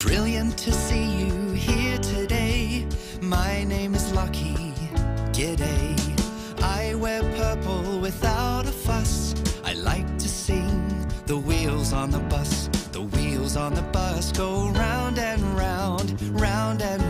Brilliant to see you here today. My name is Lachy. G'day. I wear purple without a fuss. I like to sing the wheels on the bus. The wheels on the bus go round and round, round and